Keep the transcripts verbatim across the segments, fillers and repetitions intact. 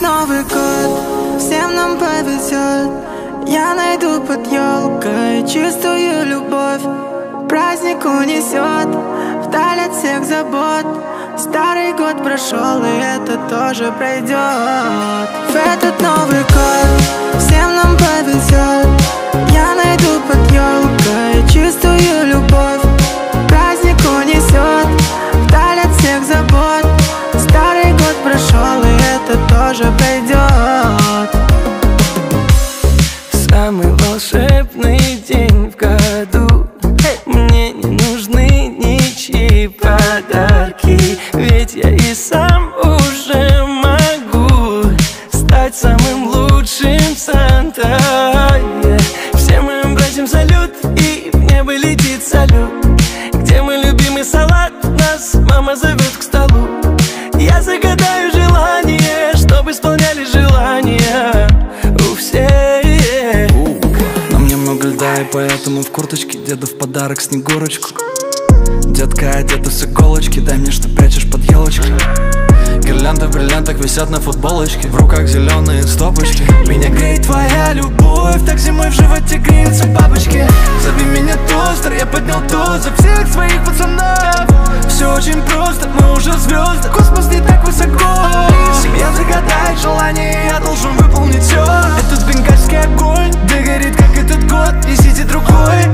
Новый год, всем нам повезет. Я найду под елкой чистую любовь. Праздник унесет вдаль от всех забот. Старый год прошел, и это тоже пройдет. В этот Новый год всем нам повезет. Я найду под елкой чистую любовь. Праздник унесет вдаль от всех забот. Старый год прошел, и это тоже пройдет. Самый волшебный день в году. Мне не нужны ничьи подарки, ведь я и сам уже могу стать самым лучшим Санта. Всем моим братьям салют, и в небо летит салют. Где мой любимый салат, нас мама зовет к столу. Я загадаю желание, чтобы исполняли желания у всех. На мне много льда, и поэтому в курточке деду в подарок снегурочку. Детка одета с иголочки, дай мне, что прячешь под елочкой. Гирлянды в бриллиантах висят на футболочке, в руках зеленые стопочки. Меня греет твоя любовь, так зимой в животе греются бабочки. Зови меня тостер, я поднял тост за всех своих пацанов. Все очень просто, мы уже звезды, космос не так высоко. Семья загадает желание, я должен выполнить все. Этот бенгальский огонь, да горит, как этот год, несите другой.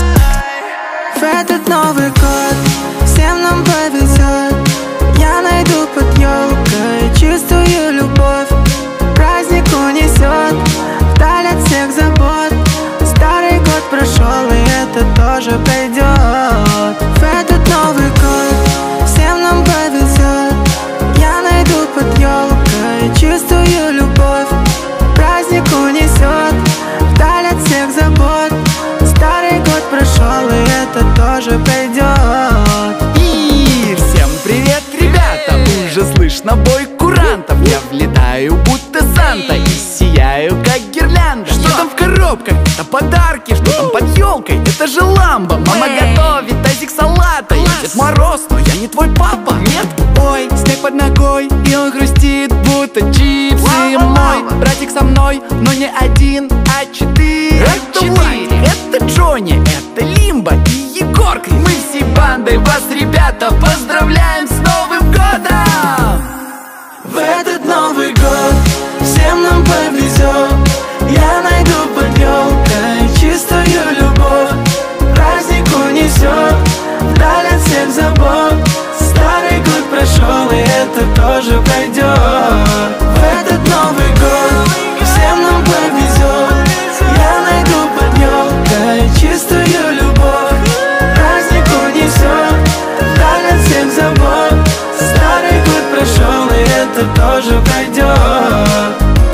В этот Новый год всем нам повезет. Я найду под елкой чистую любовь. Праздник унесет вдаль от всех забот. Старый год прошел, и это тоже пройдет. В этот Новый год всем нам повезет. Я найду под елкой чистую любовь. Праздник унесет вдаль от всех забот. Старый год прошел, и это тоже пройдет. И всем привет, ребята! Уже слышно бой курантов. Я влетаю, будто Санта, и сияю, как гирлянда. Что там в коробках? Это подарки. Что там под елкой? Это же ламба. Мама готовит тазик салата. Я Дед Мороз, но я не твой папа. Нет? Ой, снег под ногой, и он хрустит, будто чипсы. Мой братик со мной, но не один, а четыре. Это четыре. Это Джонни, это Лимба и Егорка. Мы всей бандой вас, ребята, поздравляем с Новым годом! В этот Новый год всем нам повезет. Я найду под елкой чистую любовь. Праздник унесет вдаль от всех забот. Старый год прошел, и это тоже пройдет. В этот Новый год всем нам повезет. Я найду под елкой чистую любовь. Праздник унесет вдаль от всех забот. Старый год прошел, и это тоже пройдет.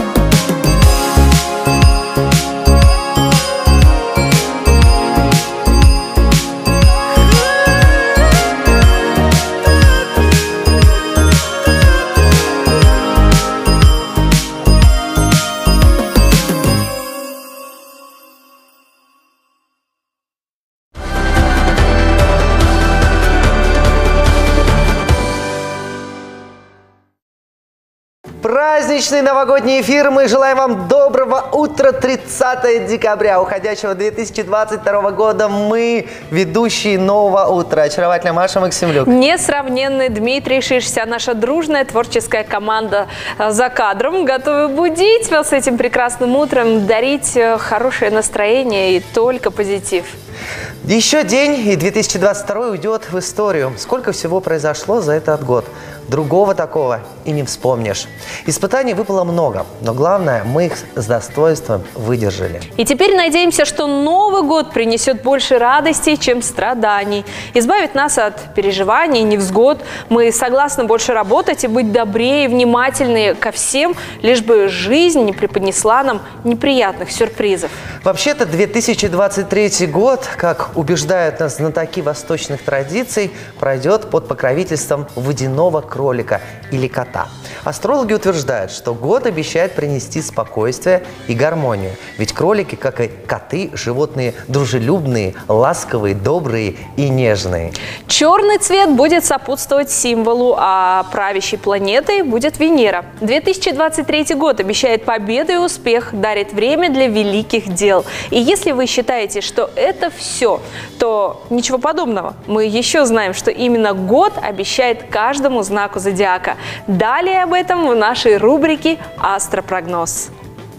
Праздничный новогодний эфир. Мы желаем вам доброго утра, тридцатое декабря уходящего две тысячи двадцать второго года. Мы ведущие Нового утра. Очаровательная Маша Максимлюк. Несравненный Дмитрий Шиш. Вся наша дружная творческая команда за кадром готовы будить вас этим прекрасным утром, дарить хорошее настроение и только позитив. Еще день, и две тысячи двадцать второй уйдет в историю. Сколько всего произошло за этот год. Другого такого и не вспомнишь. Испытаний выпало много, но главное, мы их с достоинством выдержали. И теперь надеемся, что Новый год принесет больше радостей, чем страданий. Избавит нас от переживаний, невзгод. Мы согласны больше работать и быть добрее и внимательнее ко всем, лишь бы жизнь не преподнесла нам неприятных сюрпризов. Вообще-то две тысячи двадцать третий год год, как убеждают нас знатоки восточных традиций, пройдет под покровительством водяного кролика или кота. Астрологи утверждают, что год обещает принести спокойствие и гармонию. Ведь кролики, как и коты, животные дружелюбные, ласковые, добрые и нежные. Черный цвет будет сопутствовать символу, а правящей планетой будет Венера. две тысячи двадцать третий год обещает победу и успех, дарит время для великих дел. И если вы считаете, что это все, то ничего подобного. Мы еще знаем, что именно год обещает каждому знаку зодиака. Далее об этом в нашей рубрике «Астропрогноз».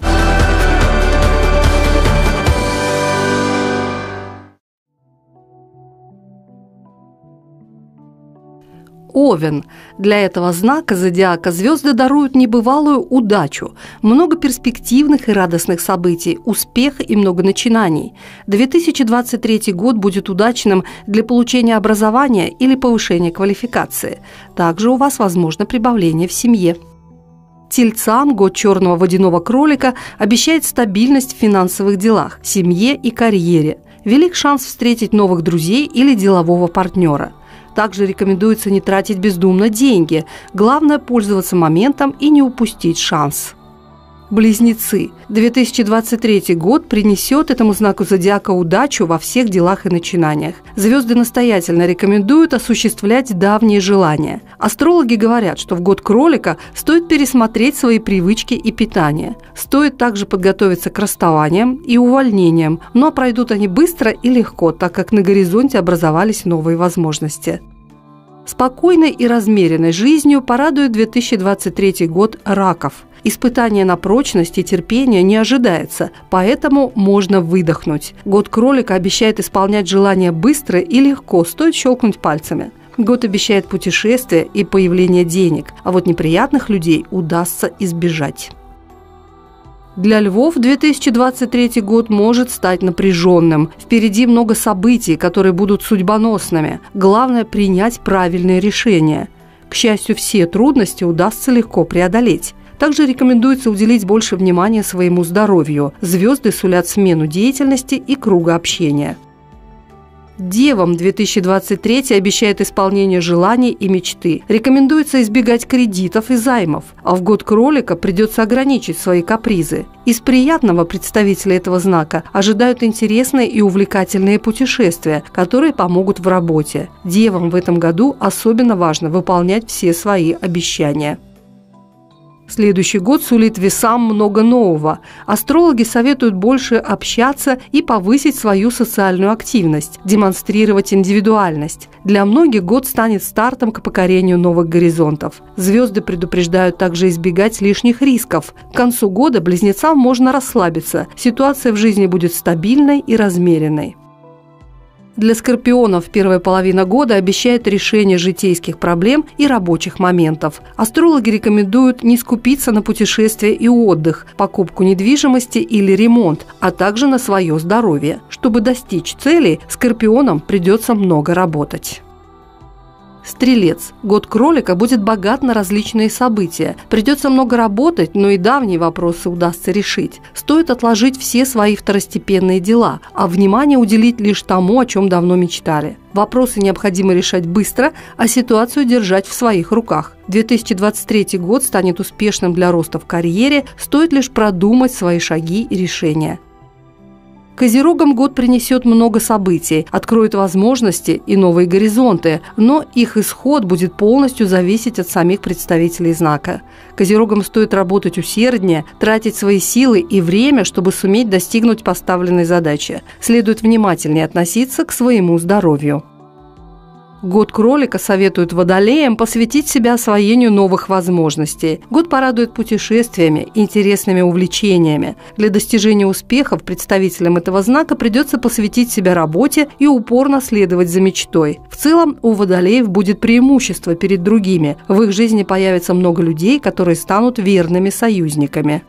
Овен. Для этого знака зодиака звезды даруют небывалую удачу, много перспективных и радостных событий, успех и много начинаний. две тысячи двадцать третий год будет удачным для получения образования или повышения квалификации. Также у вас возможно прибавление в семье. Тельцам год черного водяного кролика обещает стабильность в финансовых делах, семье и карьере. Велик шанс встретить новых друзей или делового партнера. Также рекомендуется не тратить бездумно деньги. Главное – пользоваться моментом и не упустить шанс. Близнецы. две тысячи двадцать третий год принесет этому знаку зодиака удачу во всех делах и начинаниях. Звезды настоятельно рекомендуют осуществлять давние желания. Астрологи говорят, что в год кролика стоит пересмотреть свои привычки и питание. Стоит также подготовиться к расставаниям и увольнениям, но пройдут они быстро и легко, так как на горизонте образовались новые возможности. Спокойной и размеренной жизнью порадует две тысячи двадцать третий год раков. Испытание на прочность и терпение не ожидается, поэтому можно выдохнуть. Год кролика обещает исполнять желания быстро и легко, стоит щелкнуть пальцами. Год обещает путешествия и появление денег, а вот неприятных людей удастся избежать. Для львов две тысячи двадцать третий год может стать напряженным. Впереди много событий, которые будут судьбоносными. Главное – принять правильные решения. К счастью, все трудности удастся легко преодолеть. Также рекомендуется уделить больше внимания своему здоровью. Звезды сулят смену деятельности и круга общения. Девам две тысячи двадцать третий обещает исполнение желаний и мечты. Рекомендуется избегать кредитов и займов, а в год кролика придется ограничить свои капризы. Из приятного представителя этого знака ожидают интересные и увлекательные путешествия, которые помогут в работе. Девам в этом году особенно важно выполнять все свои обещания. Следующий год сулит весам много нового. Астрологи советуют больше общаться и повысить свою социальную активность, демонстрировать индивидуальность. Для многих год станет стартом к покорению новых горизонтов. Звезды предупреждают также избегать лишних рисков. К концу года близнецам можно расслабиться. Ситуация в жизни будет стабильной и размеренной. Для скорпионов первая половина года обещает решение житейских проблем и рабочих моментов. Астрологи рекомендуют не скупиться на путешествия и отдых, покупку недвижимости или ремонт, а также на свое здоровье. Чтобы достичь целей, скорпионам придется много работать. Стрелец. Год кролика будет богат на различные события. Придется много работать, но и давние вопросы удастся решить. Стоит отложить все свои второстепенные дела, а внимание уделить лишь тому, о чем давно мечтали. Вопросы необходимо решать быстро, а ситуацию держать в своих руках. две тысячи двадцать третий год станет успешным для роста в карьере, стоит лишь продумать свои шаги и решения. Козерогам год принесет много событий, откроет возможности и новые горизонты, но их исход будет полностью зависеть от самих представителей знака. Козерогам стоит работать усерднее, тратить свои силы и время, чтобы суметь достигнуть поставленной задачи. Следует внимательнее относиться к своему здоровью. Год кролика советует водолеям посвятить себя освоению новых возможностей. Год порадует путешествиями, интересными увлечениями. Для достижения успехов представителям этого знака придется посвятить себя работе и упорно следовать за мечтой. В целом у водолеев будет преимущество перед другими. В их жизни появится много людей, которые станут верными союзниками.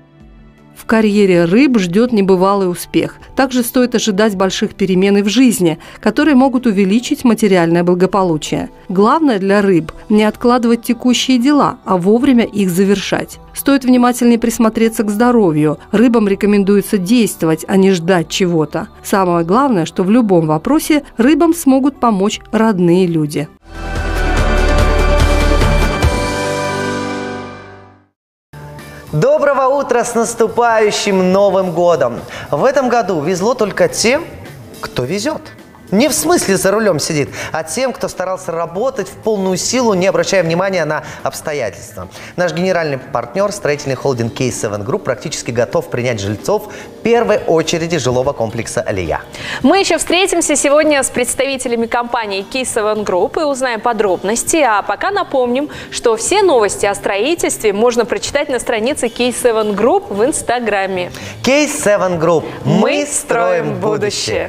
В карьере рыб ждет небывалый успех. Также стоит ожидать больших перемен и в жизни, которые могут увеличить материальное благополучие. Главное для рыб – не откладывать текущие дела, а вовремя их завершать. Стоит внимательнее присмотреться к здоровью. Рыбам рекомендуется действовать, а не ждать чего-то. Самое главное, что в любом вопросе рыбам смогут помочь родные люди. Доброго утра с наступающим Новым годом! В этом году везло только тем, кто везет. Не в смысле за рулем сидит, а тем, кто старался работать в полную силу, не обращая внимания на обстоятельства. Наш генеральный партнер, строительный холдинг кей севен Group, практически готов принять жильцов первой очереди жилого комплекса «Алия». Мы еще встретимся сегодня с представителями компании кей севен Group и узнаем подробности. А пока напомним, что все новости о строительстве можно прочитать на странице кей севен Group в Инстаграме. кей севен Group. Мы, Мы строим будущее.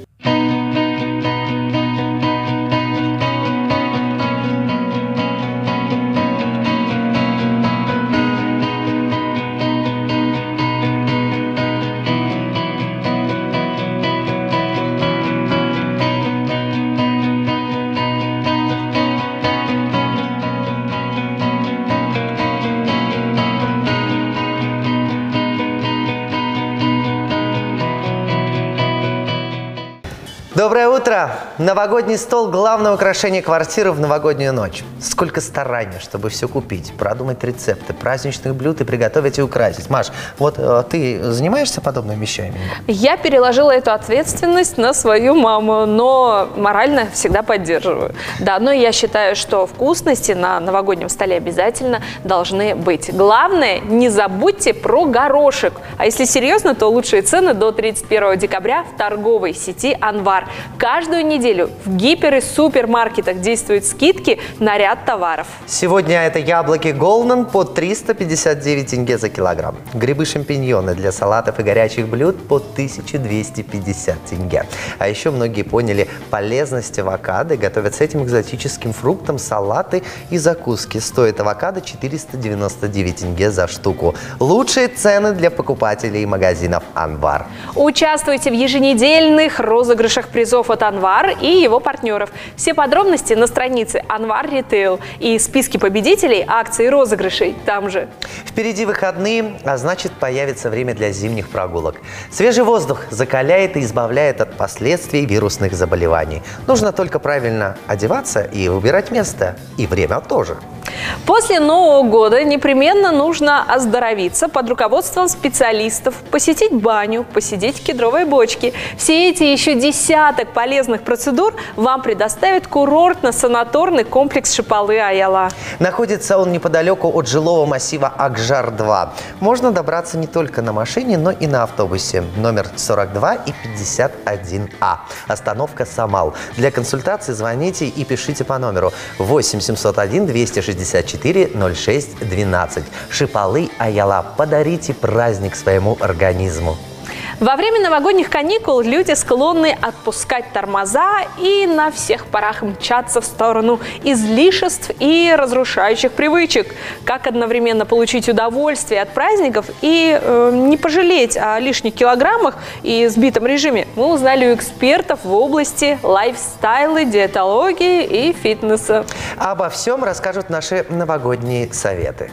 Доброе утро! Новогодний стол – главное украшение квартиры в новогоднюю ночь. Сколько старания, чтобы все купить, продумать рецепты праздничных блюд и приготовить и украсить. Маш, вот э, ты занимаешься подобными вещами? Я переложила эту ответственность на свою маму, но морально всегда поддерживаю. Да, но я считаю, что вкусности на новогоднем столе обязательно должны быть. Главное, не забудьте про горошек. А если серьезно, то лучшие цены до тридцать первого декабря в торговой сети «Анвар». Каждую неделю в гипер- и супермаркетах действуют скидки на ряд товаров. Сегодня это яблоки Голден по триста пятьдесят девять тенге за килограмм. Грибы-шампиньоны для салатов и горячих блюд по тысяча двести пятьдесят тенге. А еще многие поняли полезность авокадо и готовят с этим экзотическим фруктом салаты и закуски. Стоит авокадо четыреста девяносто девять тенге за штуку. Лучшие цены для покупателей магазинов «Анвар». Участвуйте в еженедельных розыгрышах призов от «Анвар» и его партнеров. Все подробности на странице «Анвар Ритейл» и списки победителей, акций и розыгрышей там же. Впереди выходные, а значит, появится время для зимних прогулок. Свежий воздух закаляет и избавляет от последствий вирусных заболеваний. Нужно только правильно одеваться и выбирать место. И время тоже. После Нового года непременно нужно оздоровиться под руководством специалистов, посетить баню, посидеть в кедровой бочке. Все эти еще десяток полезных процедур вам предоставит курортно-санаторный комплекс Шипалы-Аяла. Находится он неподалеку от жилого массива Акжар два. Можно добраться не только на машине, но и на автобусе. Номер сорок два и пятьдесят один А. Остановка Самал. Для консультации звоните и пишите по номеру восемь семьсот один двести шестьдесят четыре ноль шесть двенадцать. Шипалы-Аяла. Подарите праздник своему организму. Во время новогодних каникул люди склонны отпускать тормоза и на всех парах мчаться в сторону излишеств и разрушающих привычек. Как одновременно получить удовольствие от праздников и э, не пожалеть о лишних килограммах и сбитом режиме, мы узнали у экспертов в области лайфстайла, диетологии и фитнеса. Обо всем расскажут наши новогодние советы.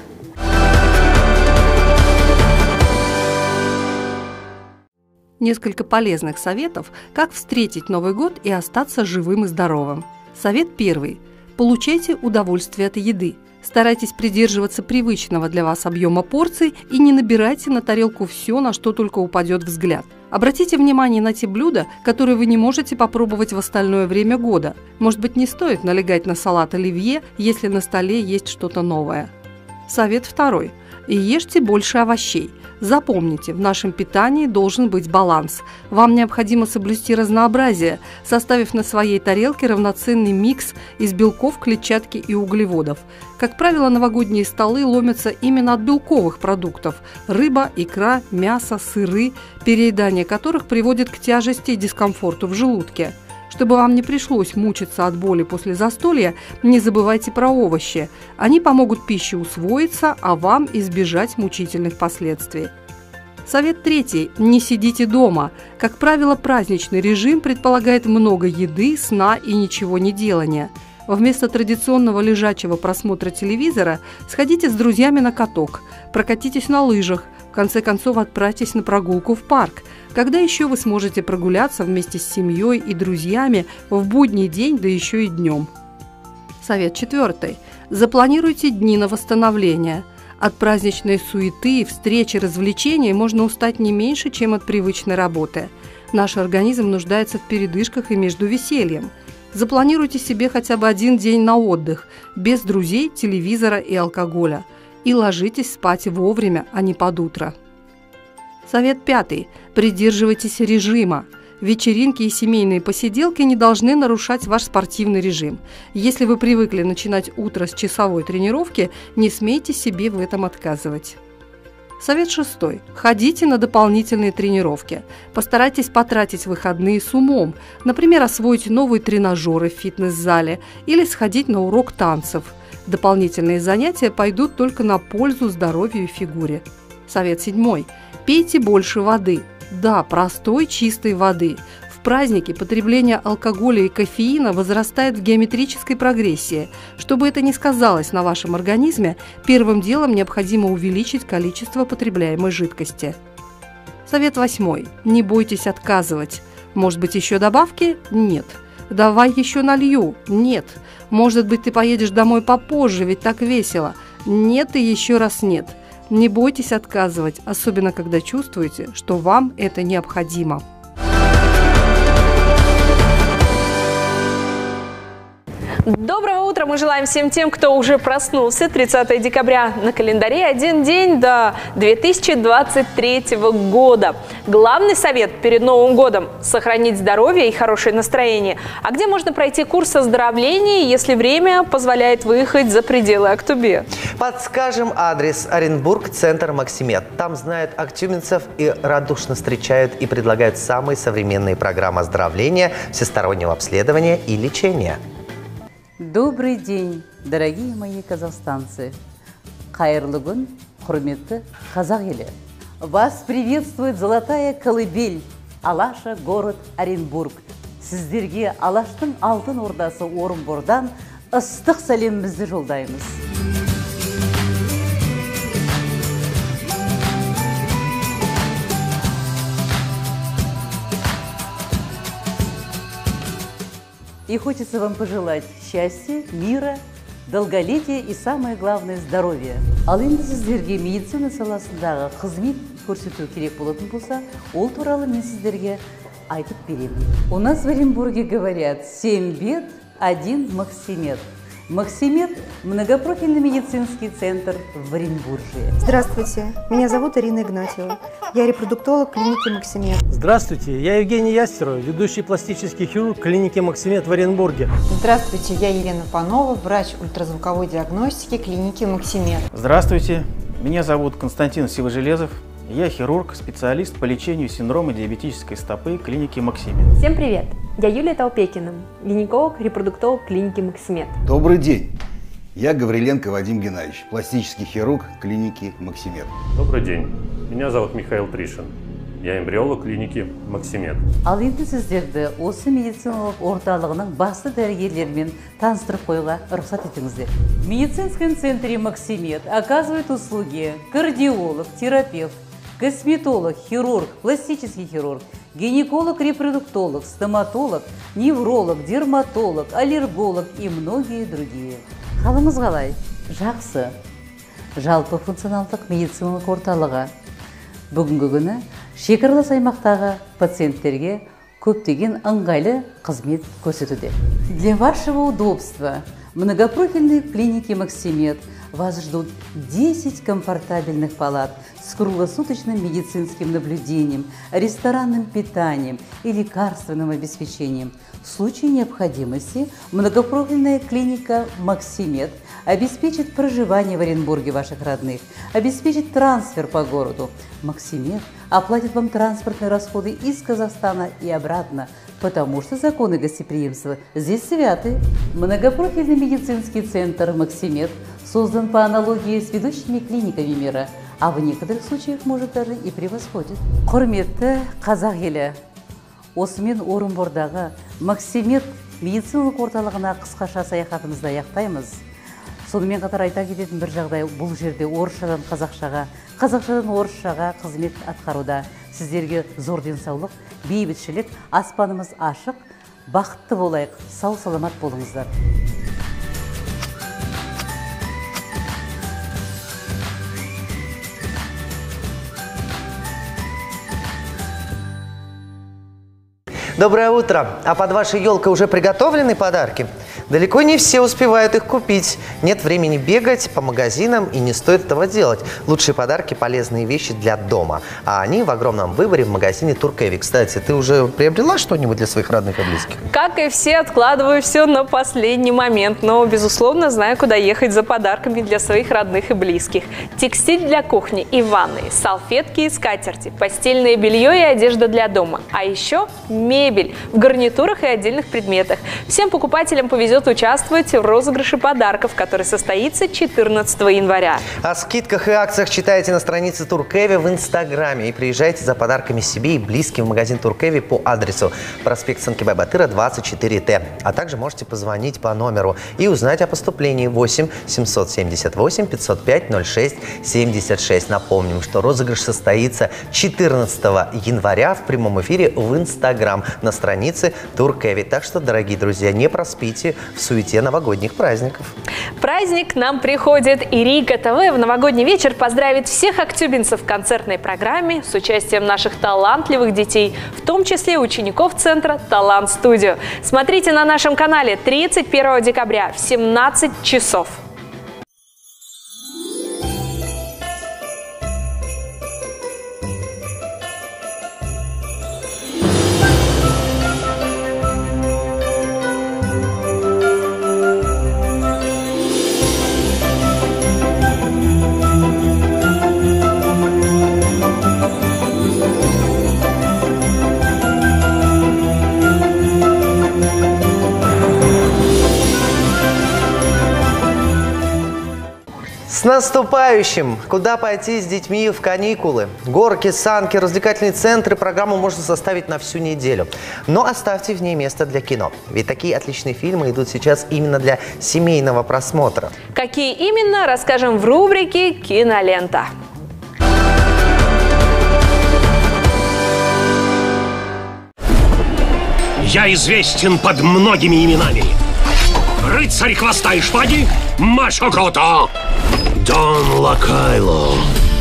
Несколько полезных советов, как встретить Новый год и остаться живым и здоровым. Совет первый. Получайте удовольствие от еды. Старайтесь придерживаться привычного для вас объема порций и не набирайте на тарелку все, на что только упадет взгляд. Обратите внимание на те блюда, которые вы не можете попробовать в остальное время года. Может быть, не стоит налегать на салат оливье, если на столе есть что-то новое. Совет второй. Ешьте больше овощей. Запомните, в нашем питании должен быть баланс. Вам необходимо соблюсти разнообразие, составив на своей тарелке равноценный микс из белков, клетчатки и углеводов. Как правило, новогодние столы ломятся именно от белковых продуктов – рыба, икра, мясо, сыры, переедание которых приводит к тяжести и дискомфорту в желудке. Чтобы вам не пришлось мучиться от боли после застолья, не забывайте про овощи. Они помогут пище усвоиться, а вам избежать мучительных последствий. Совет третий. Не сидите дома. Как правило, праздничный режим предполагает много еды, сна и ничего не делания. Вместо традиционного лежачего просмотра телевизора сходите с друзьями на каток, прокатитесь на лыжах, в конце концов отправьтесь на прогулку в парк. Когда еще вы сможете прогуляться вместе с семьей и друзьями в будний день, да еще и днем? Совет четвертый. Запланируйте дни на восстановление. От праздничной суеты, встреч и развлечений можно устать не меньше, чем от привычной работы. Наш организм нуждается в передышках и между весельем. Запланируйте себе хотя бы один день на отдых, без друзей, телевизора и алкоголя. И ложитесь спать вовремя, а не под утро. Совет пятый. Придерживайтесь режима. Вечеринки и семейные посиделки не должны нарушать ваш спортивный режим. Если вы привыкли начинать утро с часовой тренировки, не смейте себе в этом отказывать. Совет шестой. Ходите на дополнительные тренировки. Постарайтесь потратить выходные с умом. Например, освоить новые тренажеры в фитнес-зале или сходить на урок танцев. Дополнительные занятия пойдут только на пользу здоровью и фигуре. Совет седьмой. Пейте больше воды. Да, простой, чистой воды. В праздники потребление алкоголя и кофеина возрастает в геометрической прогрессии. Чтобы это не сказалось на вашем организме, первым делом необходимо увеличить количество потребляемой жидкости. Совет восьмой. Не бойтесь отказывать. Может быть, еще добавки? Нет. Давай еще налью? Нет. Может быть, ты поедешь домой попозже, ведь так весело? Нет и еще раз нет. Не бойтесь отказывать, особенно когда чувствуете, что вам это необходимо. Доброго утра мы желаем всем тем, кто уже проснулся. тридцатое декабря на календаре, один день до две тысячи двадцать третьего года. Главный совет перед Новым годом – сохранить здоровье и хорошее настроение. А где можно пройти курс оздоровления, если время позволяет выехать за пределы Актубе? Подскажем адрес: Оренбург, центр Максимед. Там знают актюбинцев и радушно встречают и предлагают самые современные программы оздоровления, всестороннего обследования и лечения. Добрый день, дорогие мои казахстанцы! Хайырлы күн, құрметті қазақ елі! Вас приветствует золотая колыбель, Алаша, город Оренбург. Сіздерге Алаштың алтын ордасы Орынбордан ыстық сәлемімізді жолдаймыз. И хочется вам пожелать счастья, мира, долголетия и, самое главное, здоровья. Ал енді сіздерге медицина саласындағы қызмет көрсету керек болатын болса, ол туралы мен сіздерге айтып беремін. У нас в Оренбурге говорят: семь бед, один Максимед. Максимед – многопрофильный медицинский центр в Оренбурге. Здравствуйте, меня зовут Ирина Игнатьева. Я репродуктолог клиники Максимед. Здравствуйте, я Евгений Ястеров, ведущий пластический хирург клиники Максимед в Оренбурге. Здравствуйте, я Елена Панова, врач ультразвуковой диагностики клиники Максимед. Здравствуйте, меня зовут Константин Сивожелезов. Я хирург, специалист по лечению синдрома диабетической стопы клиники Максимед. Всем привет! Я Юлия Толпекина, гинеколог, репродуктолог клиники Максимед. Добрый день! Я Гавриленко Вадим Геннадьевич, пластический хирург клиники Максимед. Добрый день! Меня зовут Михаил Тришин. Я эмбриолог клиники Максимед. Ал енді сіздерді осы медициналық орталығының басты дәрігерлерімен таныстырып қоюға рұқсат етіңіздер. В медицинском центре Максимед оказывают услуги кардиолог, терапевт, косметолог, хирург, пластический хирург, гинеколог, репродуктолог, стоматолог, невролог, дерматолог, аллерголог и многие другие. Қалыңыз қалай? Жақсы. Жалпы функционалдық медициналық орталығы бүгінгі күні шекаралас аймақтағы пациенттерге көптеген ыңғайлы қызмет көрсетуде. Для вашего удобства многопрофильной клиники Максимед вас ждут десять комфортабельных палат с круглосуточным медицинским наблюдением, ресторанным питанием и лекарственным обеспечением. В случае необходимости многопрофильная клиника Максимед обеспечит проживание в Оренбурге ваших родных, обеспечит трансфер по городу. Максимед оплатит вам транспортные расходы из Казахстана и обратно, потому что законы гостеприимства здесь святы. Многопрофильный медицинский центр Максимед создан по аналогии с ведущими клиниками мира, а в некоторых случаях может даже и превосходит. Құрметті қазақ елі, осымен Орынбордағы Максимед медициналық орталығына қысқаша саяхатымызды аяқтаймыз. Сонымен қатар айта кететін бір жағдай, бұл жерде орысшадан қазақшаға, қазақшадан орысшаға қызмет атқаруда. Сіздерге зор денсаулық, бейбітшілік, аспанымыз ашық, бақытты болайық, сау саламат болыңыздар. Доброе утро! А под вашей елкой уже приготовлены подарки? Далеко не все успевают их купить. Нет времени бегать по магазинам, и не стоит этого делать. Лучшие подарки – полезные вещи для дома. А они в огромном выборе в магазине Туркеви. Кстати, ты уже приобрела что-нибудь для своих родных и близких? Как и все, откладываю все на последний момент. Но, безусловно, знаю, куда ехать за подарками для своих родных и близких. Текстиль для кухни и ванной, салфетки и скатерти, постельное белье и одежда для дома. А еще мебель в гарнитурах и отдельных предметах. Всем покупателям повезет участвовать в розыгрыше подарков, который состоится четырнадцатого января. О скидках и акциях читайте на странице Туркеви в Инстаграме и приезжайте за подарками себе и близким в магазин Туркеви по адресу проспект Санкибай-Батыра, двадцать четыре Т. А также можете позвонить по номеру и узнать о поступлении восемь семьсот семьдесят восемь пятьсот пять ноль шесть семьдесят шесть. Напомним, что розыгрыш состоится четырнадцатого января в прямом эфире в Инстаграм на странице Туркеви. Так что, дорогие друзья, не проспите в суете новогодних праздников. Праздник нам приходит, и Рига ТВ в новогодний вечер поздравит всех актюбинцев в концертной программе с участием наших талантливых детей, в том числе учеников центра «Талант Студио». Смотрите на нашем канале тридцать первого декабря в семнадцать часов. С наступающим! Куда пойти с детьми в каникулы? Горки, санки, развлекательные центры. Программу можно составить на всю неделю. Но оставьте в ней место для кино. Ведь такие отличные фильмы идут сейчас именно для семейного просмотра. Какие именно, расскажем в рубрике «Кинолента». Я известен под многими именами. Рыцарь хвоста и шпаги, Машо Крото, Дон Лакайло.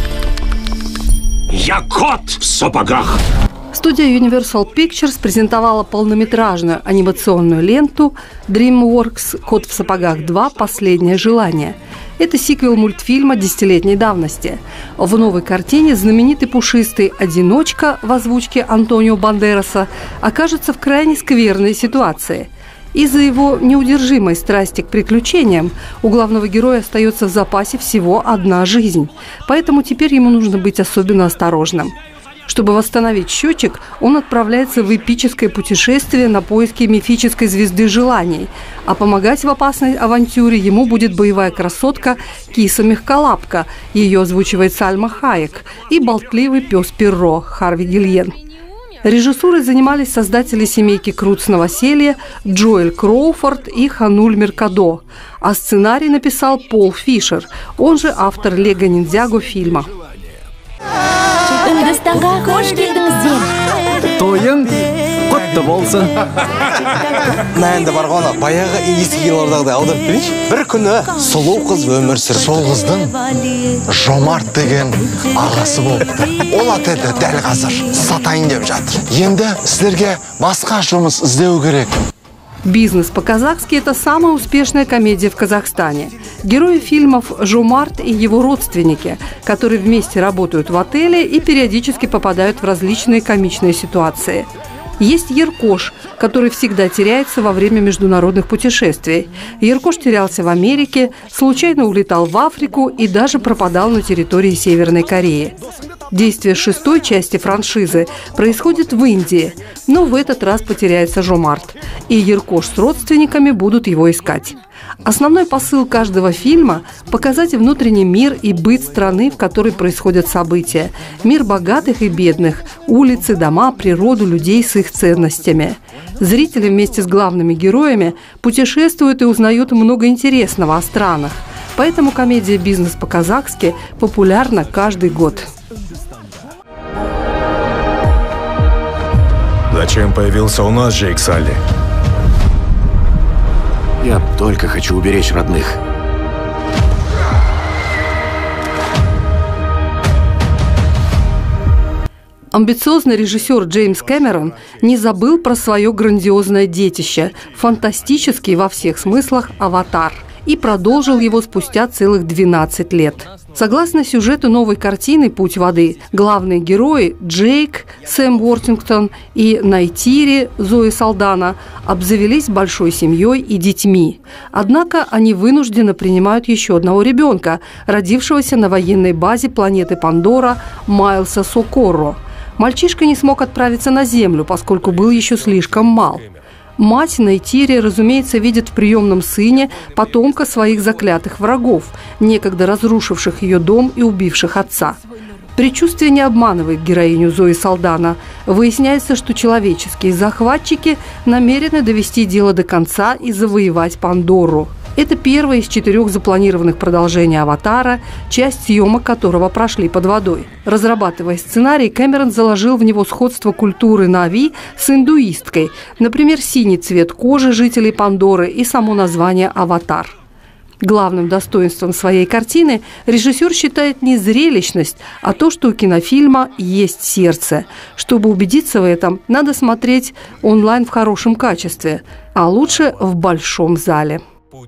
Я кот в сапогах. Студия Universal Pictures презентовала полнометражную анимационную ленту DreamWorks «Кот в сапогах два. Последнее желание». Это сиквел мультфильма десятилетней давности. В новой картине знаменитый пушистый одиночка в озвучке Антонио Бандераса окажется в крайне скверной ситуации. Из-за его неудержимой страсти к приключениям у главного героя остается в запасе всего одна жизнь, поэтому теперь ему нужно быть особенно осторожным. Чтобы восстановить счетчик, он отправляется в эпическое путешествие на поиски мифической звезды желаний, а помогать в опасной авантюре ему будет боевая красотка Киса Мягколапка, ее озвучивает Сальма Хайек, и болтливый пес Перро Харви Гильен. Режиссурой занимались создатели семейки Крут с новоселья Джоэль Кроуфорд и Хануль Меркадо, а сценарий написал Пол Фишер, он же автор «Лего Ниндзяго» фильма. Тойын құтты болсын. Мәнді барғаны баяғы ескі елордағыдай аударып берейінші. Бір күні сұлу қыз өмір сүріп, сол қыздың Жомарт деген ағасы болыпты. Ол аты дәл қазір сатайын деп жатыр. Енді сіздерге басқа жұмыс іздеу керек. «Бизнес по-казахски» – это самая успешная комедия в Казахстане. Герои фильмов Жомарт и его родственники, которые вместе работают в отеле и периодически попадают в различные комичные ситуации. Есть Еркош, который всегда теряется во время международных путешествий. Еркош терялся в Америке, случайно улетал в Африку и даже пропадал на территории Северной Кореи. Действие шестой части франшизы происходит в Индии, но в этот раз потеряется Жомарт, и Еркош с родственниками будут его искать. Основной посыл каждого фильма – показать внутренний мир и быт страны, в которой происходят события. Мир богатых и бедных, улицы, дома, природу, людей с их ценностями. Зрители вместе с главными героями путешествуют и узнают много интересного о странах. Поэтому комедия «Бизнес по-казахски» популярна каждый год. Зачем появился у нас Джейк Салли? Я только хочу уберечь родных. Амбициозный режиссер Джеймс Кэмерон не забыл про свое грандиозное детище, фантастический во всех смыслах «Аватар», и продолжил его спустя целых двенадцать лет. Согласно сюжету новой картины «Путь воды», главные герои Джейк, Сэм Уортингтон и Найтири, Зои Салдана, обзавелись большой семьей и детьми. Однако они вынужденно принимают еще одного ребенка, родившегося на военной базе планеты Пандора Майлса Сокорро. Мальчишка не смог отправиться на Землю, поскольку был еще слишком мал. Мать Найтири, разумеется, видит в приемном сыне потомка своих заклятых врагов, некогда разрушивших ее дом и убивших отца. Предчувствие не обманывает героиню Зои Салдана. Выясняется, что человеческие захватчики намерены довести дело до конца и завоевать Пандору. Это первое из четырех запланированных продолжений «Аватара», часть съемок которого прошли под водой. Разрабатывая сценарий, Кэмерон заложил в него сходство культуры Нави с индуисткой, например, синий цвет кожи жителей Пандоры и само название «Аватар». Главным достоинством своей картины режиссер считает не зрелищность, а то, что у кинофильма есть сердце. Чтобы убедиться в этом, надо смотреть онлайн в хорошем качестве, а лучше в большом зале.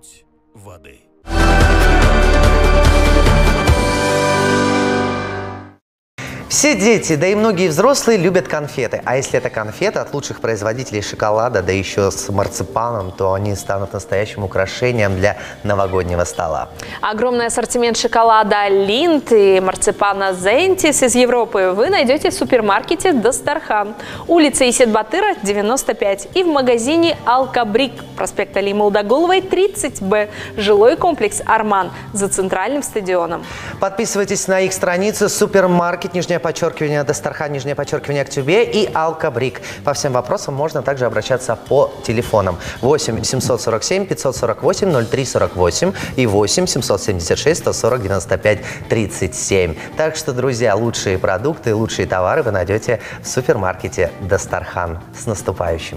Все дети, да и многие взрослые любят конфеты. А если это конфеты от лучших производителей шоколада, да еще с марципаном, то они станут настоящим украшением для новогоднего стола. Огромный ассортимент шоколада Линд и марципана Зентис из Европы вы найдете в супермаркете Дастархан, улица Исет-Батыра, девяносто пять, и в магазине Алкабрик, проспект Али Молдоголовой, тридцать Б, жилой комплекс Арман за центральным стадионом. Подписывайтесь на их страницы супермаркет, нижнее подчеркивание Дастархан, нижнее подчеркивание Актюбе и Алкабрик. По всем вопросам можно также обращаться по телефонам восемь семьсот сорок семь пятьсот сорок восемь ноль три сорок восемь и восемь семьсот семьдесят шесть сто сорок девяносто пять тридцать семь. Так что, друзья, лучшие продукты, лучшие товары вы найдете в супермаркете Дастархан. С наступающим!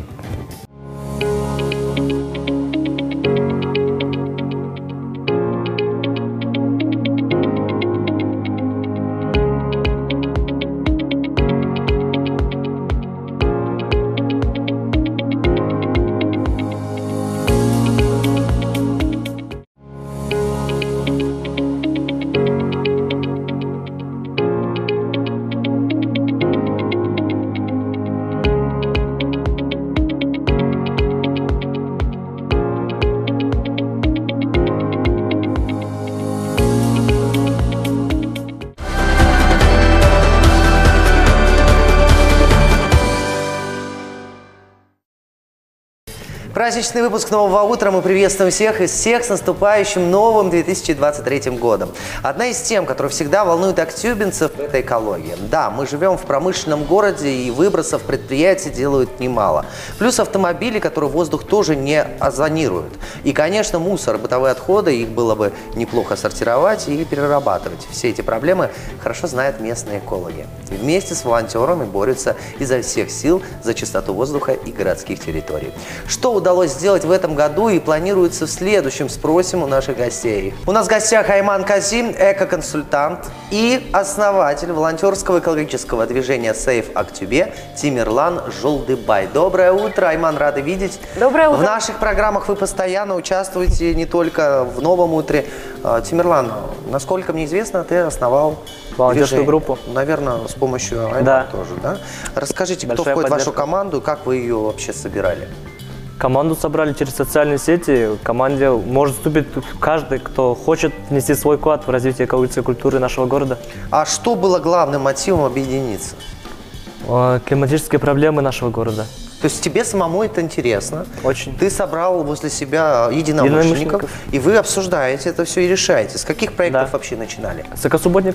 Праздничный выпуск «Нового утра». Мы приветствуем всех и всех с наступающим новым две тысячи двадцать третьим годом. Одна из тем, которая всегда волнует актюбинцев, это экология. Да, мы живем в промышленном городе, и выбросов предприятий делают немало. Плюс автомобили, которые воздух тоже не озонируют. И, конечно, мусор, бытовые отходы, их было бы неплохо сортировать и перерабатывать. Все эти проблемы хорошо знают местные экологи. И вместе с волонтерами борются изо всех сил за чистоту воздуха и городских территорий. Что удалось сделать в этом году и планируется в следующем, спросим у наших гостей. У нас в гостях Айман Казим, эко-консультант и основатель волонтерского экологического движения Сейф Актюбе Тимирлан Жолдыбай. Доброе утро, Айман, рады видеть. Доброе утро. В наших программах вы постоянно участвуете, не только в Новом утре. Тимирлан, насколько мне известно, ты основал волонтерскую движение. группу. Наверное, с помощью Аймана да. тоже, да? Расскажите, Большая кто входит поддержка. в вашу команду, как вы ее вообще собирали? Команду собрали через социальные сети. В команде может вступить каждый, кто хочет внести свой вклад в развитие экологической культуры нашего города. А что было главным мотивом объединиться? Климатические проблемы нашего города. То есть тебе самому это интересно? Очень. Ты собрал возле себя единомышленников, единомышленников. и вы обсуждаете это все и решаете. С каких проектов да. вообще начинали? С экосубботников.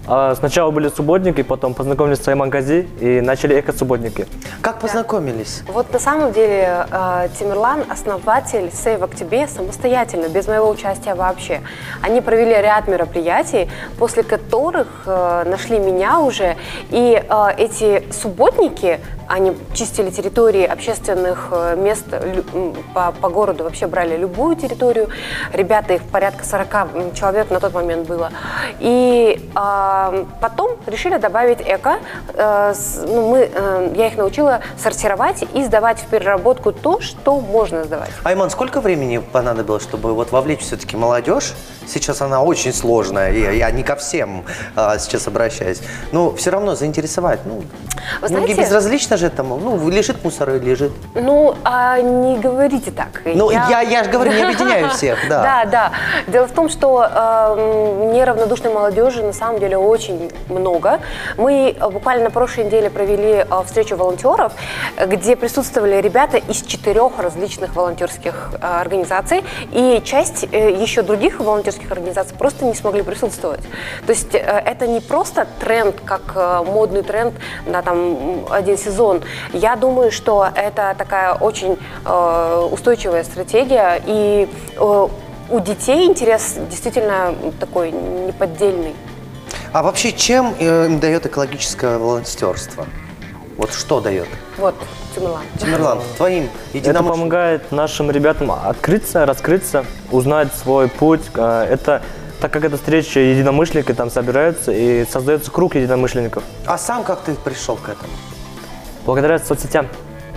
А сначала были субботники, потом познакомились с Айман Гази и начали эко-субботники. Как познакомились? Вот на самом деле э, Тимирлан, основатель Save Актобе, самостоятельно, без моего участия вообще. Они провели ряд мероприятий, после которых э, нашли меня уже. И э, эти субботники, они чистили территории общественных мест по, по городу, вообще брали любую территорию. Ребята, их порядка сорока человек на тот момент было. И э, потом решили добавить эко. Э, с, ну, мы, э, я их научила сортировать и сдавать в переработку то, что можно сдавать. Айман, сколько времени понадобилось, чтобы вот вовлечь все-таки молодежь? Сейчас она очень сложная, и я не ко всем а, сейчас обращаюсь. Но все равно заинтересовать. Ну, Вы многие знаете, безразлично же этому. Ну, лежит мусор и лежит. Ну, а не говорите так. Ну, я, я, я же говорю, не объединяю всех, да. Да, да. Дело в том, что э, неравнодушной молодежи на самом деле очень много. Мы буквально на прошлой неделе провели э, встречу волонтеров, где присутствовали ребята из четырех различных волонтерских э, организаций, и часть э, еще других волонтерских организаций просто не смогли присутствовать. То есть э, это не просто тренд, как э, модный тренд на там один сезон. Я думаю, что это такая очень э, устойчивая стратегия, и э, у детей интерес действительно такой неподдельный. А вообще, чем э, им дает экологическое волонтерство? Вот что дает? Вот, Тимирлан. Тимирлан, твоим Это единомышленникам. помогает нашим ребятам открыться, раскрыться, узнать свой путь. Это, так как это встреча единомышленников, там собираются и создается круг единомышленников. А сам как ты пришел к этому? Благодаря соцсетям.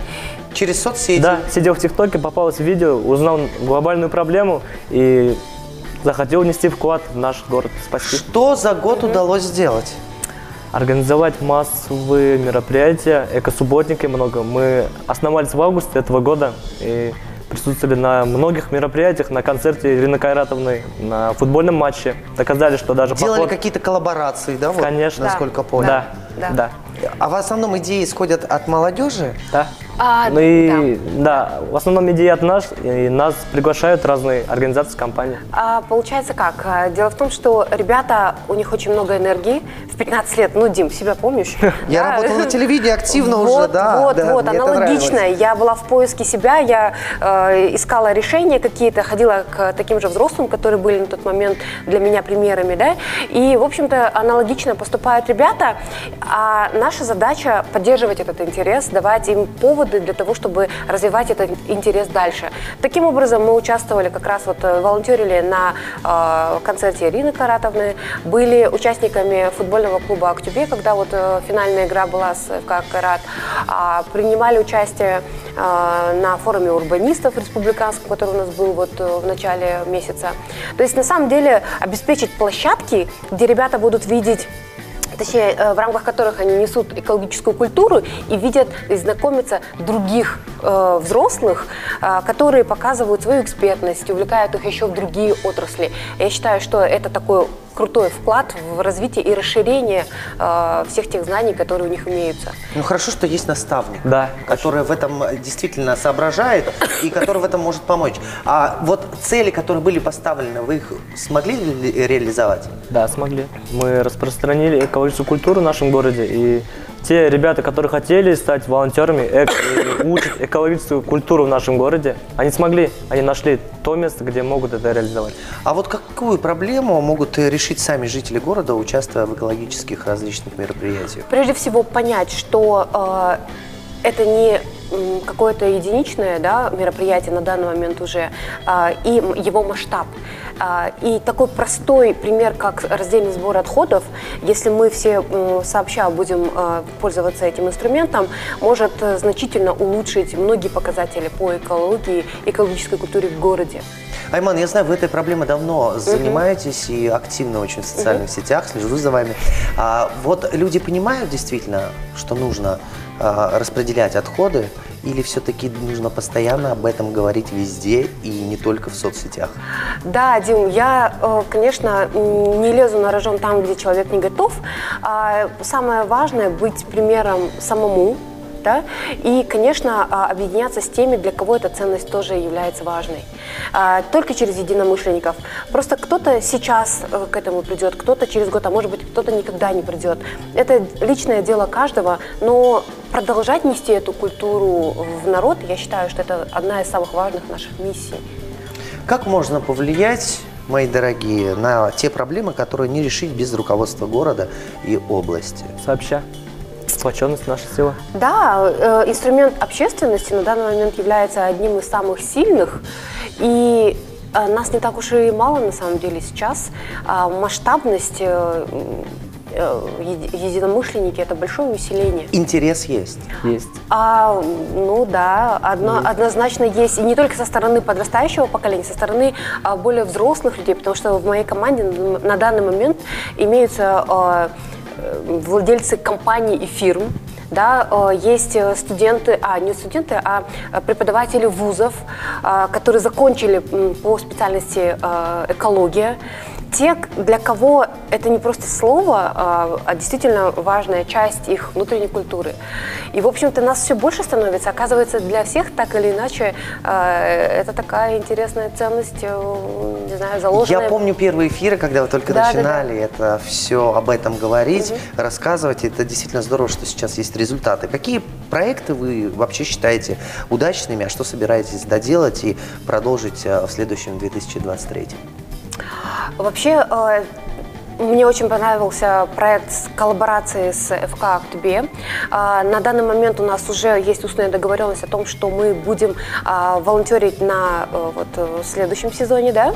Через соцсети? Да, сидел в ТикТоке, попалось видео, узнал глобальную проблему и захотел внести вклад в наш город, спасти. Что за год mm-hmm. удалось сделать? Организовать массовые мероприятия, эко-субботники много. Мы основались в августе этого года и присутствовали на многих мероприятиях, на концерте Ирины Кайратовны, на футбольном матче. Доказали, что даже Делали поход... какие-то коллаборации, да? Вот, конечно. Насколько понял. Да, да. да. А в основном идеи исходят от молодежи? Да. А, ну и да. да, в основном идеи от нас, и нас приглашают разные организации, компании. А, получается как? Дело в том, что ребята, у них очень много энергии. В пятнадцать лет, ну, Дим, себя помнишь? Я работала на телевидении активно уже, да. Вот, вот, аналогично. Я была в поиске себя, я э, искала решения какие-то, ходила к таким же взрослым, которые были на тот момент для меня примерами, да. И, в общем-то, аналогично поступают ребята, а наша задача поддерживать этот интерес, давать им повод для того, чтобы развивать этот интерес дальше. Таким образом, мы участвовали, как раз вот волонтерили на э, концерте Ирины Кайратовны, были участниками футбольного клуба Актобе, когда вот э, финальная игра была с ФК Кайрат, э, принимали участие э, на форуме урбанистов республиканском, который у нас был вот э, в начале месяца. То есть, на самом деле, обеспечить площадки, где ребята будут видеть, точнее, в рамках которых они несут экологическую культуру и видят и знакомятся других э, взрослых, э, которые показывают свою экспертность, увлекают их еще в другие отрасли. Я считаю, что это такой крутой вклад в развитие и расширение э, всех тех знаний, которые у них имеются. Ну хорошо, что есть наставник, да, который в этом действительно соображает и который в этом может помочь. А вот цели, которые были поставлены, вы их смогли реализовать? Да, смогли. Мы распространили экологическую культуру в нашем городе, и те ребята, которые хотели стать волонтерами эко, и учить экологическую культуру в нашем городе, они смогли, они нашли то место, где могут это реализовать. А вот какую проблему могут решить сами жители города, участвуя в экологических различных мероприятиях? Прежде всего понять, что э, это не какое-то единичное, да, мероприятие на данный момент уже, э, и его масштаб. И такой простой пример, как раздельный сбор отходов, если мы все сообща будем пользоваться этим инструментом, может значительно улучшить многие показатели по экологии, экологической культуре в городе. Айман, я знаю, вы этой проблемой давно uh-huh. занимаетесь и активно очень в социальных uh-huh. сетях, слежу за вами. А, вот люди понимают действительно, что нужно а, распределять отходы, или все-таки нужно постоянно об этом говорить везде и не только в соцсетях? Да, Дим, я, конечно, не лезу на рожон там, где человек не готов. Самое важное — быть примером самому, Да? И, конечно, объединяться с теми, для кого эта ценность тоже является важной. Только через единомышленников. Просто кто-то сейчас к этому придет, кто-то через год, а может быть, кто-то никогда не придет. Это личное дело каждого, но продолжать нести эту культуру в народ, я считаю, что это одна из самых важных наших миссий. Как можно повлиять, мои дорогие, на те проблемы, которые не решить без руководства города и области? Сообща. Сплоченность — наша сила. Да, э, инструмент общественности на данный момент является одним из самых сильных, и э, нас не так уж и мало на самом деле сейчас. А масштабность, э, э, единомышленники — это большое усиление. Интерес есть? Есть. А, ну да, одно, есть. Однозначно есть, и не только со стороны подрастающего поколения, со стороны а, более взрослых людей, потому что в моей команде на данный момент имеются а, владельцы компаний и фирм, да, есть студенты, а не студенты, а преподаватели вузов, которые закончили по специальности экология. Те, для кого это не просто слово, а действительно важная часть их внутренней культуры. И, в общем-то, нас все больше становится. Оказывается, для всех, так или иначе, это такая интересная ценность, не знаю, заложенная. Я помню первые эфиры, когда вы только да, начинали да, да. это все об этом говорить, угу. рассказывать. Это действительно здорово, что сейчас есть результаты. Какие проекты вы вообще считаете удачными, а что собираетесь доделать и продолжить в следующем две тысячи двадцать третьем? Вообще, э, мне очень понравился проект с коллаборации с эф ка «Актобе». Э, на данный момент у нас уже есть устная договоренность о том, что мы будем э, волонтерить на э, вот, э, следующем сезоне. Да?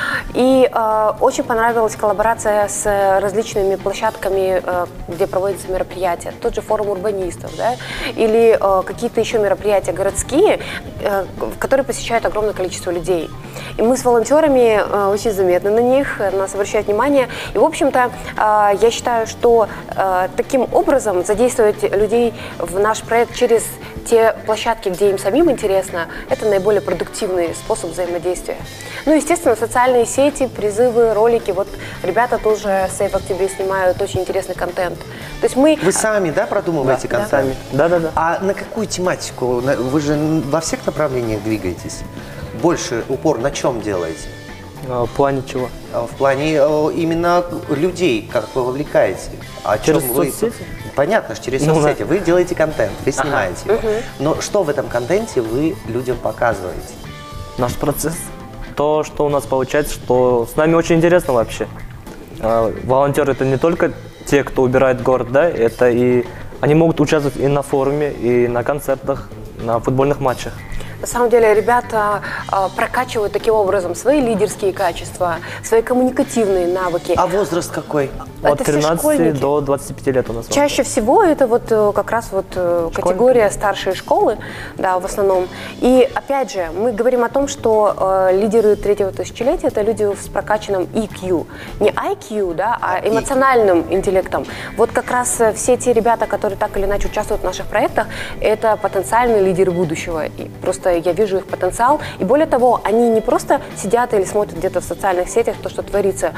И э, очень понравилась коллаборация с различными площадками, э, где проводятся мероприятия. Тот же форум урбанистов, да? Или э, какие-то еще мероприятия городские, э, которые посещают огромное количество людей. И мы с волонтерами э, очень заметны на них, нас обращают внимание. И, в общем-то, э, я считаю, что э, таким образом задействовать людей в наш проект через те площадки, где им самим интересно, это наиболее продуктивный способ взаимодействия. Ну, естественно, социальные сети, призывы, ролики. Вот ребята тоже с «Сейф-Актобе» снимают очень интересный контент. То есть мы... Вы сами, да, продумываете да, контент? да. Сами. Да-да-да. А на какую тематику? Вы же во всех направлениях двигаетесь? Больше упор на чем делаете? В плане чего? В плане именно людей, как вы вовлекаете. О через чем вы... соцсети? Понятно, что через ну, соцсети. да. Вы делаете контент, вы снимаете ага. его. Но что в этом контенте вы людям показываете? Наш процесс. То, что у нас получается, что с нами очень интересно вообще. Волонтеры — это не только те, кто убирает город, да, это и они могут участвовать и на форуме, и на концертах, на футбольных матчах. На самом деле ребята э, прокачивают таким образом свои лидерские качества, свои коммуникативные навыки. А возраст какой? От тринадцати до двадцати пяти лет у нас. Чаще всего это вот э, как раз вот э, категория старшие школы, да, в основном. И опять же, мы говорим о том, что э, лидеры третьего тысячелетия — это люди с прокачанным и кью. Не ай кью, да, а эмоциональным интеллектом. Вот как раз все те ребята, которые так или иначе участвуют в наших проектах, это потенциальные лидеры будущего. И просто я вижу их потенциал. И более того, они не просто сидят или смотрят где-то в социальных сетях то, что творится,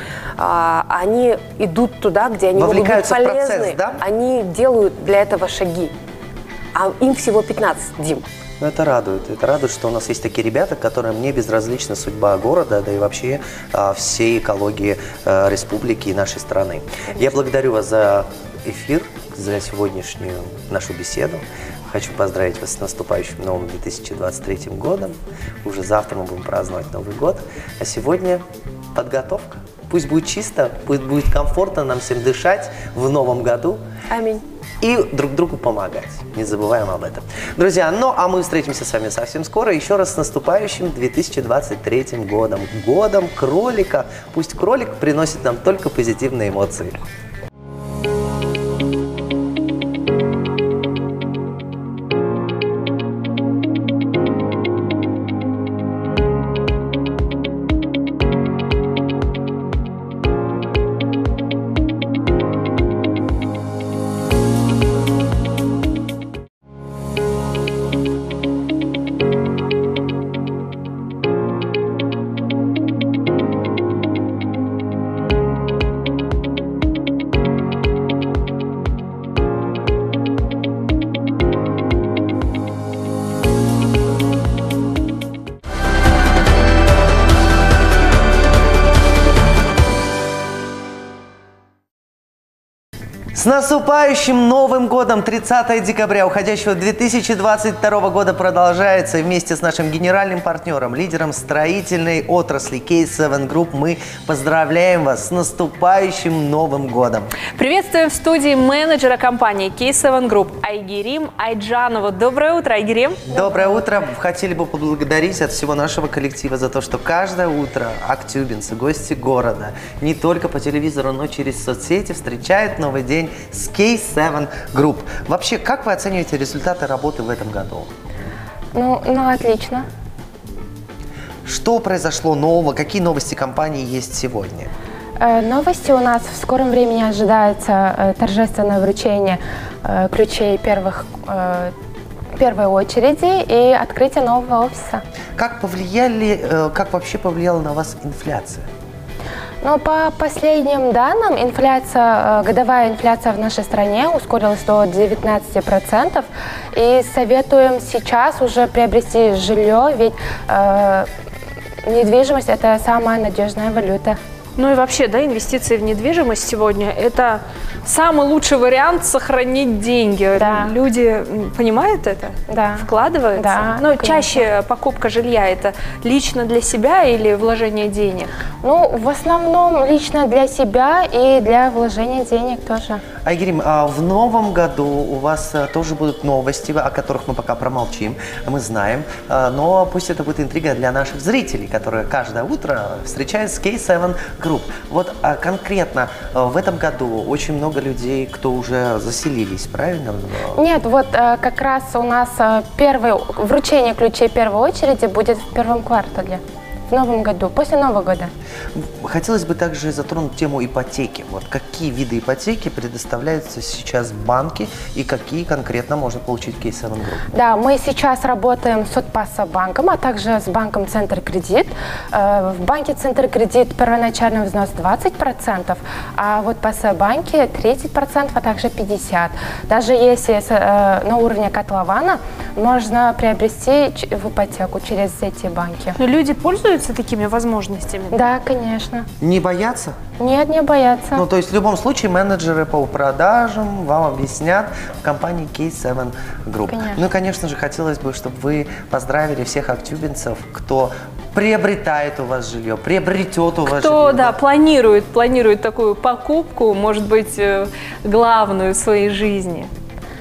а они идут туда, где они могут быть полезны. Процесс, да? Они делают для этого шаги. А им всего пятнадцать, Дим. Ну, это радует. Это радует, что у нас есть такие ребята, которым не безразлична судьба города, да и вообще а, всей экологии а, республики и нашей страны. Конечно. Я благодарю вас за эфир, за сегодняшнюю нашу беседу. Хочу поздравить вас с наступающим новым две тысячи двадцать третьим годом. Уже завтра мы будем праздновать Новый год. А сегодня подготовка. Пусть будет чисто, пусть будет комфортно нам всем дышать в новом году. Аминь. И друг другу помогать. Не забываем об этом. Друзья, ну а мы встретимся с вами совсем скоро. Еще раз с наступающим две тысячи двадцать третьим годом. Годом кролика. Пусть кролик приносит нам только позитивные эмоции. С наступающим Новым годом! тридцатое декабря уходящего две тысячи двадцать второго года продолжается. И вместе с нашим генеральным партнером, лидером строительной отрасли кей семь Group мы поздравляем вас с наступающим Новым годом! Приветствуем в студии менеджера компании кей семь Group Айгерим Айджанову. Доброе утро, Айгерим! Доброе утро! Хотели бы поблагодарить от всего нашего коллектива за то, что каждое утро актюбинцы, гости города, не только по телевизору, но через соцсети встречают Новый день с кей семь Group. Вообще, как вы оцениваете результаты работы в этом году? Ну, ну отлично. Что произошло нового? Какие новости компании есть сегодня? Э, новости у нас в скором времени ожидается э, торжественное вручение э, ключей первых, э, первой очереди и открытие нового офиса. Как повлияли, э, как вообще повлияла на вас инфляция? Ну, по последним данным, инфляция, годовая инфляция в нашей стране ускорилась до девятнадцати процентов. И советуем сейчас уже приобрести жилье, ведь э, недвижимость – это самая надежная валюта. Ну и вообще, да, инвестиции в недвижимость сегодня – это самый лучший вариант сохранить деньги. Да. Люди понимают это? Да. Вкладываются? Да, Но конечно. чаще покупка жилья – это лично для себя или вложение денег? Ну, в основном лично для себя и для вложения денег тоже. Айгерим, а в новом году у вас тоже будут новости, о которых мы пока промолчим, мы знаем, но пусть это будет интрига для наших зрителей, которые каждое утро встречаются с кей семь Group. Вот а конкретно в этом году очень много людей, кто уже заселились, правильно? Нет, вот как раз у нас первое вручение ключей первой очереди будет в первом квартале. В новом году, после Нового года. Хотелось бы также затронуть тему ипотеки. Вот какие виды ипотеки предоставляются сейчас в банке и какие конкретно можно получить в кей семь Group? Да, мы сейчас работаем с Отпасо-банком, а также с банком Центр Кредит. В банке Центр Кредит первоначальный взнос двадцать процентов, а в Отпасо-банке тридцать процентов, а также пятьдесят процентов. Даже если на уровне котлована, можно приобрести в ипотеку через эти банки. Но люди пользуются такими возможностями? Да, конечно. Не боятся? Нет, не боятся. Ну, то есть в любом случае менеджеры по продажам вам объяснят в компании кей семь Group. Конечно. Ну и, конечно же, хотелось бы, чтобы вы поздравили всех актюбинцев, кто приобретает у вас жилье, приобретет у вас Кто, жилье. да, планирует, планирует такую покупку, может быть, главную в своей жизни.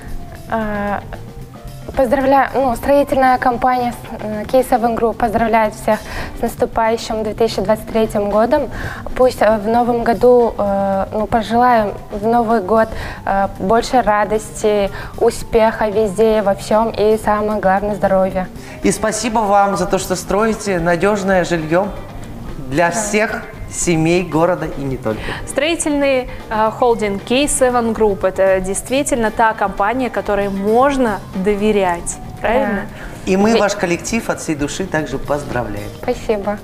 Поздравляю, ну, строительная компания кей семь Group поздравляет всех с наступающим две тысячи двадцать третьим годом. Пусть в новом году, э, ну, пожелаем в Новый год э, больше радости, успеха везде, во всем и самое главное здоровья. И спасибо вам за то, что строите надежное жилье для да. всех семей города и не только. Строительный э, холдинг кей семь Group – это действительно та компания, которой можно доверять, правильно? Да. И мы ваш коллектив от всей души также поздравляем. Спасибо.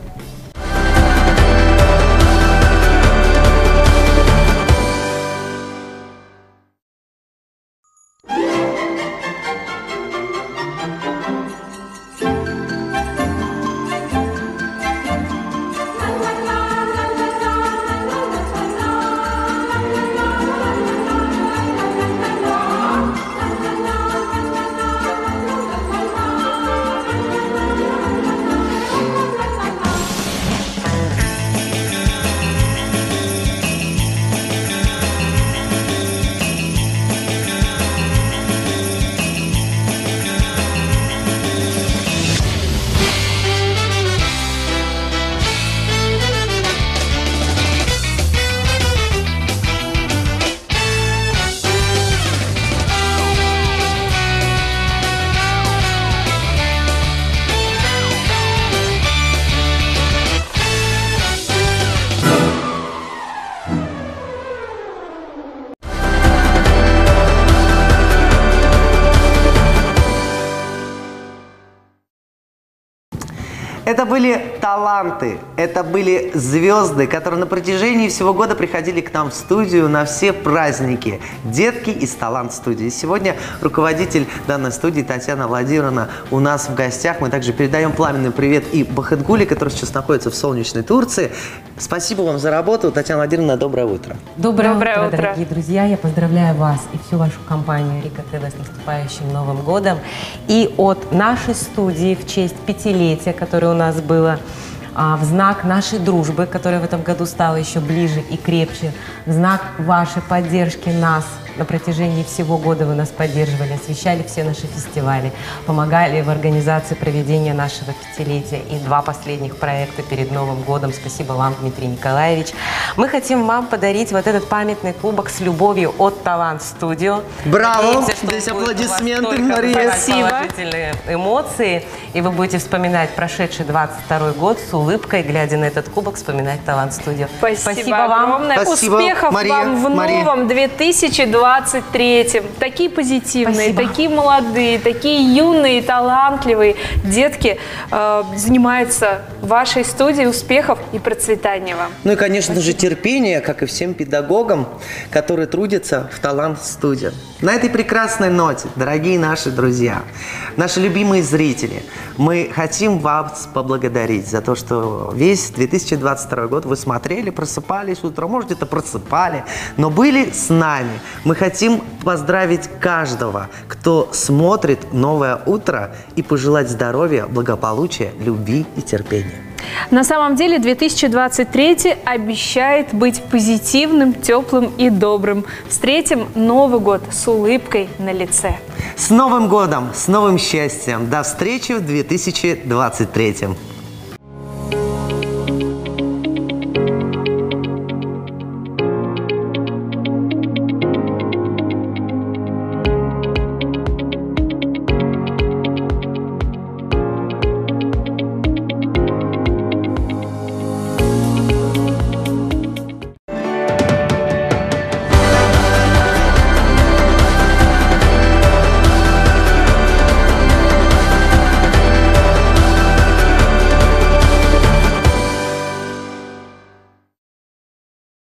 Это были таланты, это были звезды, которые на протяжении всего года приходили к нам в студию на все праздники. Детки из талант-студии. Сегодня руководитель данной студии Татьяна Владимировна у нас в гостях. Мы также передаем пламенный привет и Бахынгуле, который сейчас находится в солнечной Турции. Спасибо вам за работу. Татьяна Владимировна, доброе утро. Доброе, доброе утро, утро, дорогие друзья. Я поздравляю вас и всю вашу компанию Рика ТВ с наступающим Новым годом. И от нашей студии в честь пятилетия, которое у нас было, в знак нашей дружбы, которая в этом году стала еще ближе и крепче, в знак вашей поддержки нас. На протяжении всего года вы нас поддерживали, освещали все наши фестивали, помогали в организации проведения нашего пятилетия и два последних проекта перед Новым годом. Спасибо вам, Дмитрий Николаевич. Мы хотим вам подарить вот этот памятный кубок с любовью от Талант Студио. Браво! Надеемся, что Здесь аплодисменты, Мария. Мария. Спасибо. Положительные эмоции, и вы будете вспоминать прошедший двадцать второй год с улыбкой, глядя на этот кубок, вспоминать Талант Студио. Спасибо, Спасибо вам. огромное. Спасибо, Успехов Мария. вам в Мария. новом две тысячи двадцать третьем. Такие позитивные, Спасибо. такие молодые, такие юные, талантливые детки э, занимаются в вашей студии. Успехов и процветания вам. Ну и, конечно же, терпение, как и всем педагогам, которые трудятся в талант-студии. На этой прекрасной ноте, дорогие наши друзья, наши любимые зрители, мы хотим вас поблагодарить за то, что весь две тысячи двадцать второй год вы смотрели, просыпались утром, может, где-то просыпали, но были с нами. Мы хотим поздравить каждого, кто смотрит «Новое утро», и пожелать здоровья, благополучия, любви и терпения. На самом деле две тысячи двадцать третий обещает быть позитивным, теплым и добрым. Встретим Новый год с улыбкой на лице. С Новым годом, с новым счастьем. До встречи в две тысячи двадцать третьем.